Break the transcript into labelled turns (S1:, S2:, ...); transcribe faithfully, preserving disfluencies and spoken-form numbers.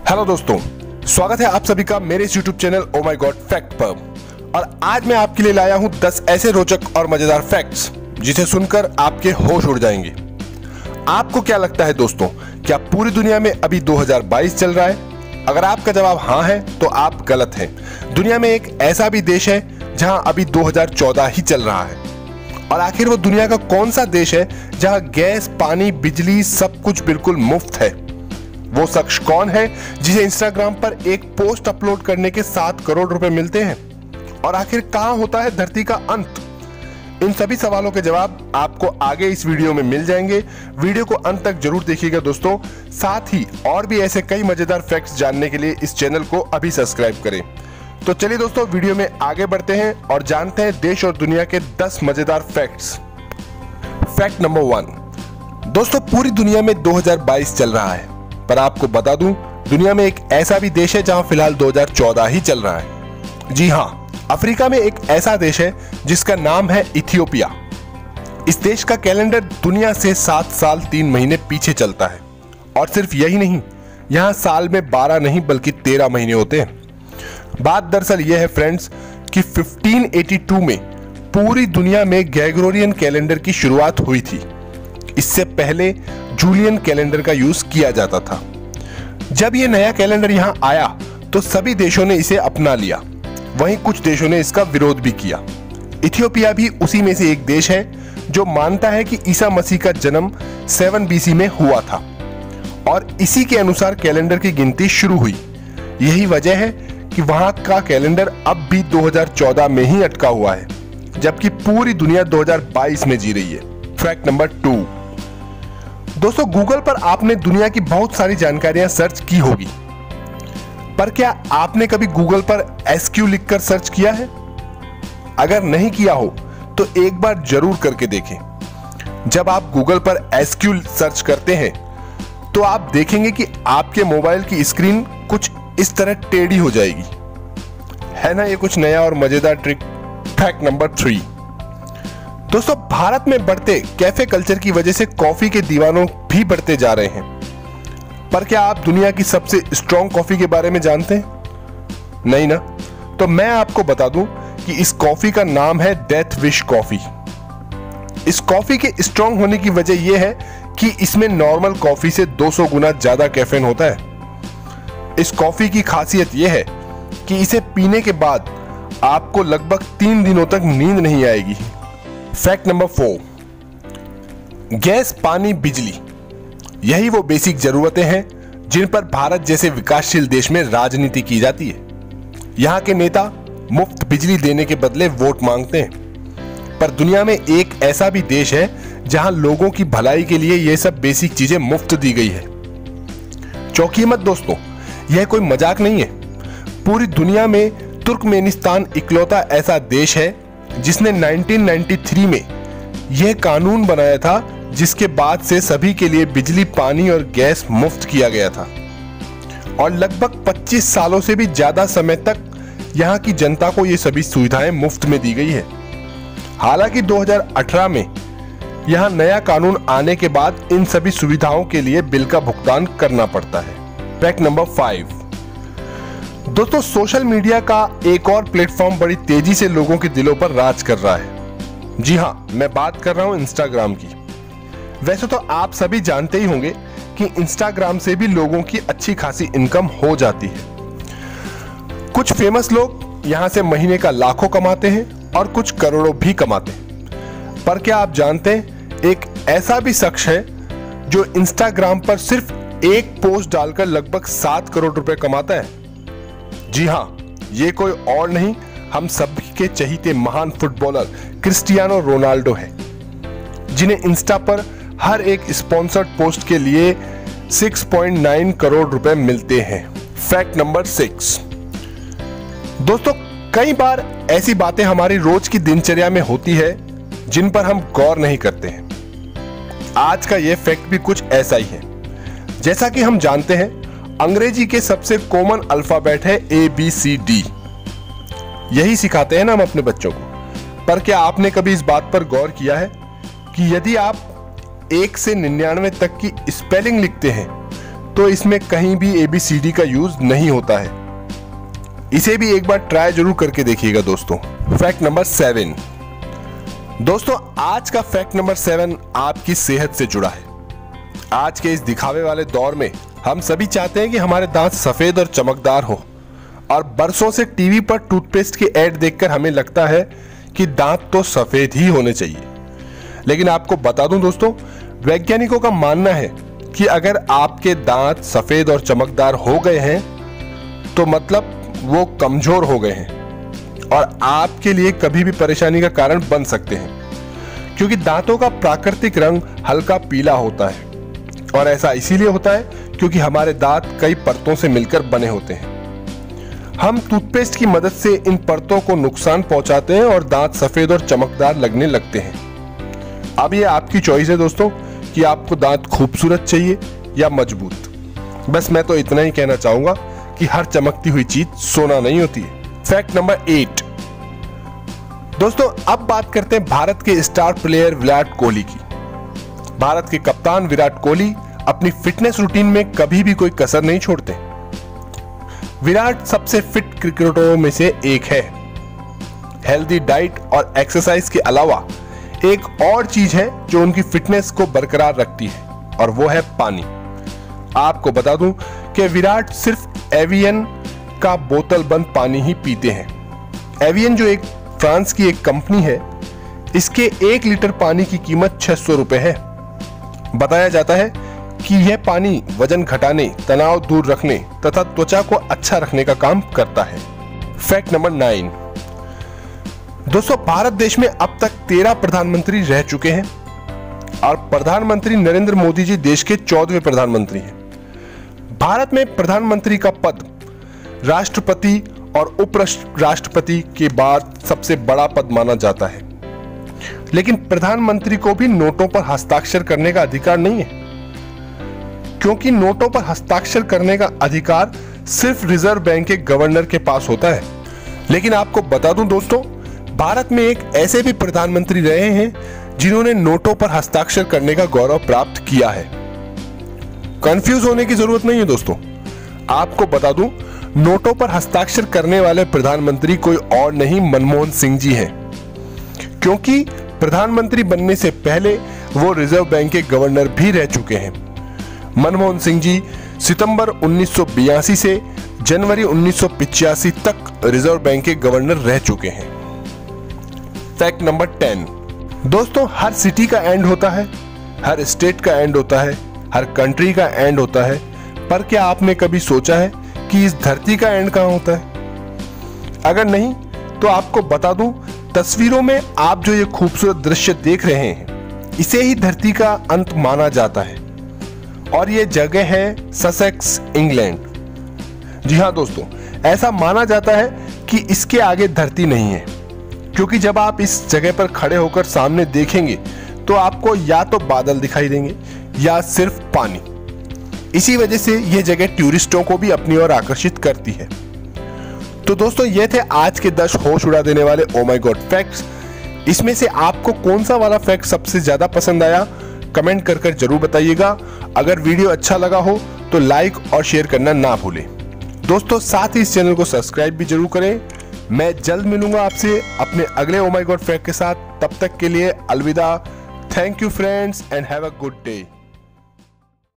S1: Hello दोस्तों, स्वागत है आप सभी का मेरे इस YouTube channel oh my god fact पर। और आज मैं आपके लिए लाया हूं दस ऐसे रोचक और मजेदार फैक्ट्स जिसे सुनकर आपके होश उड़ जाएंगे। आपको क्या लगता है दोस्तों, क्या पूरी दुनिया में अभी दो हज़ार बाईस चल रहा है? अगर आपका जवाब हाँ है तो आप गलत हैं। दुनिया में एक ऐसा भी देश है जहां अभी दो हज़ार चौदह ही चल रहा है। और आखिर वो दुनिया का कौन सा देश है जहां गैस, पानी, बिजली सब कुछ बिल्कुल मुफ्त है? वो शख्स कौन है जिसे इंस्टाग्राम पर एक पोस्ट अपलोड करने के सात करोड़ रुपए मिलते हैं? और आखिर कहां होता है धरती का अंत? इन सभी सवालों के जवाब आपको आगे इस वीडियो में मिल जाएंगे। वीडियो को अंत तक जरूर देखिएगा दोस्तों। साथ ही और भी ऐसे कई मजेदार फैक्ट्स जानने के लिए इस चैनल को अभी सब्सक्राइब करें। तो चलिए दोस्तों, वीडियो में आगे बढ़ते हैं और जानते हैं देश और दुनिया के दस मजेदार फैक्ट्स। Fact number one. दोस्तों, पूरी दुनिया में दो हज़ार बाईस चल रहा है, पर आपको बता दूं, दुनिया में एक ऐसा भी देश है जहां फिलहाल दो हज़ार चौदह ही चल रहा है। जी हां, अफ्रीका में एक ऐसा देश है जिसका नाम है इथियोपिया। इस देश का कैलेंडर दुनिया से सात साल तीन महीने पीछे चलता है। और सिर्फ यही नहीं, यहां साल में बारह नहीं बल्कि तेरह महीने होते हैं। बात दरअसल यह है फ्रेंड्स कि पंद्रह सौ बयासी में पूरी दुनिया में ग्रेगोरियन कैलेंडर की शुरुआत हुई थी। इससे पहले जूलियन कैलेंडर का यूज किया जाता था। जब यह नया कैलेंडर यहां आया तो सभी देशों ने इसे अपना लिया, वहीं कुछ देशों ने इसका विरोध भी किया। इथियोपिया भी उसी में से एक देश है जो मानता है कि ईसा मसीह का जन्म सात बीसी में हुआ था और इसी के अनुसार कैलेंडर की गिनती शुरू हुई। यही वजह है कि वहां का कैलेंडर अब भी दो हज़ार चौदह में ही अटका हुआ है, जबकि पूरी दुनिया दो हज़ार बाईस में जी रही है। Fact number two. दोस्तों, गूगल पर आपने दुनिया की बहुत सारी जानकारियां सर्च की होगी, पर क्या आपने कभी गूगल पर एसक्यू लिखकर सर्च किया है? अगर नहीं किया हो तो एक बार जरूर करके देखें। जब आप गूगल पर एसक्यू सर्च करते हैं तो आप देखेंगे कि आपके मोबाइल की स्क्रीन कुछ इस तरह टेढ़ी हो जाएगी। है ना ये कुछ नया और मजेदार ट्रिक? Fact number three. दोस्तों, भारत में बढ़ते कैफे कल्चर की वजह से कॉफी के दीवानों भी बढ़ते जा रहे हैं। पर क्या आप दुनिया की सबसे स्ट्रॉन्ग कॉफी के बारे में जानते हैं? नहीं ना? तो मैं आपको बता दूं कि इस कॉफी का नाम है डेथ विश कॉफी। इस कॉफी के स्ट्रॉन्ग होने की वजह यह है कि इसमें नॉर्मल कॉफी से दो सौ गुना ज्यादा कैफीन होता है। इस कॉफी की खासियत यह है कि इसे पीने के बाद आपको लगभग तीन दिनों तक नींद नहीं आएगी। Fact number four. गैस, पानी, बिजली, यही वो बेसिक जरूरतें हैं जिन पर भारत जैसे विकासशील देश में राजनीति की जाती है। यहां के नेता मुफ्त बिजली देने के बदले वोट मांगते हैं, पर दुनिया में एक ऐसा भी देश है जहां लोगों की भलाई के लिए यह सब बेसिक चीजें मुफ्त दी गई है। चौंकिए मत दोस्तों, यह कोई मजाक नहीं है। पूरी दुनिया में तुर्कमेनिस्तान इकलौता ऐसा देश है जिसने उन्नीस सौ तिरानवे में यह कानून बनाया था, जिसके बाद से सभी के लिए बिजली, पानी और गैस मुफ्त किया गया था। और लगभग पच्चीस सालों से भी ज्यादा समय तक यहां की जनता को ये सभी सुविधाएं मुफ्त में दी गई है। हालांकि दो हज़ार अठारह में यहां नया कानून आने के बाद इन सभी सुविधाओं के लिए बिल का भुगतान करना पड़ता है। Fact number five. दोस्तों, सोशल मीडिया का एक और प्लेटफॉर्म बड़ी तेजी से लोगों के दिलों पर राज कर रहा है। जी हां, मैं बात कर रहा हूं इंस्टाग्राम की। वैसे तो आप सभी जानते ही होंगे कि इंस्टाग्राम से भी लोगों की अच्छी खासी इनकम हो जाती है। कुछ फेमस लोग यहां से महीने का लाखों कमाते हैं और कुछ करोड़ों भी कमाते हैं। पर क्या आप जानते हैं, एक ऐसा भी शख्स है जो इंस्टाग्राम पर सिर्फ एक पोस्ट डालकर लगभग सात करोड़ रुपए कमाता है? जी हां, ये कोई और नहीं, हम सभी के चहीते महान फुटबॉलर क्रिस्टियानो रोनाल्डो है, जिन्हें इंस्टा पर हर एक स्पॉन्सर्ड पोस्ट के लिए छह पॉइंट नौ करोड़ रुपए मिलते हैं। Fact number six. दोस्तों, कई बार ऐसी बातें हमारी रोज की दिनचर्या में होती है जिन पर हम गौर नहीं करते हैं। आज का यह फैक्ट भी कुछ ऐसा ही है। जैसा कि हम जानते हैं, अंग्रेजी के सबसे कॉमन अल्फाबेट है ए बी सी डी। यही सिखाते हैं ना हम अपने बच्चों को। पर क्या आपने कभी इस बात पर गौर किया है कि यदि आप एक से निन्यानवे तक की स्पेलिंग लिखते हैं तो इसमें कहीं भी ए बी सी डी का यूज नहीं होता है। इसे भी एक बार ट्राई जरूर करके देखिएगा दोस्तों। Fact number seven. दोस्तों आज का फैक्ट नंबर सेवन आपकी सेहत से जुड़ा है। आज के इस दिखावे वाले दौर में हम सभी चाहते हैं कि हमारे दांत सफेद और चमकदार हो, और बरसों से टीवी पर टूथपेस्ट की ऐड देखकर हमें लगता है कि दांत तो सफेद ही होने चाहिए। लेकिन आपको बता दूं दोस्तों, वैज्ञानिकों का मानना है कि अगर आपके दांत सफेद और चमकदार हो गए हैं तो मतलब वो कमजोर हो गए हैं और आपके लिए कभी भी परेशानी का कारण बन सकते हैं, क्योंकि दांतों का प्राकृतिक रंग हल्का पीला होता है, और ऐसा इसीलिए होता है क्योंकि हमारे दांत कई परतों से मिलकर बने होते हैं। हम टूथपेस्ट की मदद से इन परतों को नुकसान पहुंचाते हैं और दांत सफेद और चमकदार लगने लगते हैं। अब ये आपकी चॉइस है दोस्तों कि आपको दांत खूबसूरत चाहिए या मजबूत। बस मैं तो इतना ही कहना चाहूंगा कि हर चमकती हुई चीज सोना नहीं होती है। Fact number eight. दोस्तों अब बात करते हैं भारत के स्टार प्लेयर विराट कोहली की। भारत के कप्तान विराट कोहली अपनी फिटनेस रूटीन में कभी भी कोई कसर नहीं छोड़ते। विराट सबसे फिट क्रिकेटरों में से एक है। हेल्दी डाइट और एक्सरसाइज के अलावा एक और चीज है जो उनकी फिटनेस को बरकरार रखती है, और वो है पानी। आपको बता दूं कि विराट सिर्फ एवियन का बोतल बंद पानी ही पीते हैं। एवियन जो एक फ्रांस की एक कंपनी है, इसके एक लीटर पानी की कीमत छह सौ रुपए है। बताया जाता है कि यह पानी वजन घटाने, तनाव दूर रखने तथा त्वचा को अच्छा रखने का काम करता है। Fact number nine. दोस्तों भारत देश में अब तक तेरह प्रधानमंत्री रह चुके हैं, और प्रधानमंत्री नरेंद्र मोदी जी देश के चौदहवें प्रधानमंत्री हैं। भारत में प्रधानमंत्री का पद राष्ट्रपति और उप राष्ट्रपति के बाद सबसे बड़ा पद माना जाता है, लेकिन प्रधानमंत्री को भी नोटों पर हस्ताक्षर करने का अधिकार नहीं है, क्योंकि नोटों पर हस्ताक्षर करने का अधिकार सिर्फ रिजर्व बैंक के गवर्नर के पास होता है। लेकिन आपको बता दूं दोस्तों, भारत में एक ऐसे भी प्रधानमंत्री रहे हैं जिन्होंने नोटों पर हस्ताक्षर करने का गौरव प्राप्त किया है। कंफ्यूज होने की जरूरत नहीं है दोस्तों। आपको बता दूं, नोटों पर हस्ताक्षर करने वाले प्रधानमंत्री कोई और नहीं, मनमोहन सिंह जी हैं, क्योंकि प्रधानमंत्री बनने से पहले वो रिजर्व बैंक के गवर्नर भी रह चुके हैं। मनमोहन सिंह जी सितंबर उन्नीस सौ बयासी से जनवरी उन्नीस सौ पिचासी तक रिजर्व बैंक के गवर्नर रह चुके हैं। Fact number ten. दोस्तों हर सिटी का एंड होता है, हर स्टेट का एंड होता है, हर कंट्री का एंड होता है, पर क्या आपने कभी सोचा है कि इस धरती का एंड कहां होता है? अगर नहीं तो आपको बता दूं, तस्वीरों में आप जो ये खूबसूरत दृश्य देख रहे हैं, इसे ही धरती का अंत माना जाता है, और ये जगह है ससेक्स, इंग्लैंड। जी हाँ दोस्तों, ऐसा माना जाता है कि इसके आगे धरती नहीं है, क्योंकि जब आप इस जगह पर खड़े होकर सामने देखेंगे तो आपको या तो बादल दिखाई देंगे या सिर्फ पानी। इसी वजह से यह जगह टूरिस्टों को भी अपनी ओर आकर्षित करती है। तो दोस्तों ये थे आज के दस होश उड़ा देने वाले ओ माय गॉड फैक्ट्स। इसमें से आपको कौन सा वाला फैक्ट सबसे ज्यादा पसंद आया, कमेंट कर कर जरूर बताइएगा। अगर वीडियो अच्छा लगा हो तो लाइक और शेयर करना ना भूलें दोस्तों। साथ ही इस चैनल को सब्सक्राइब भी जरूर करें। मैं जल्द मिलूंगा आपसे अपने अगले ओ माय गॉड फैक्ट के साथ। तब तक के लिए अलविदा। Thank you friends and have a good day.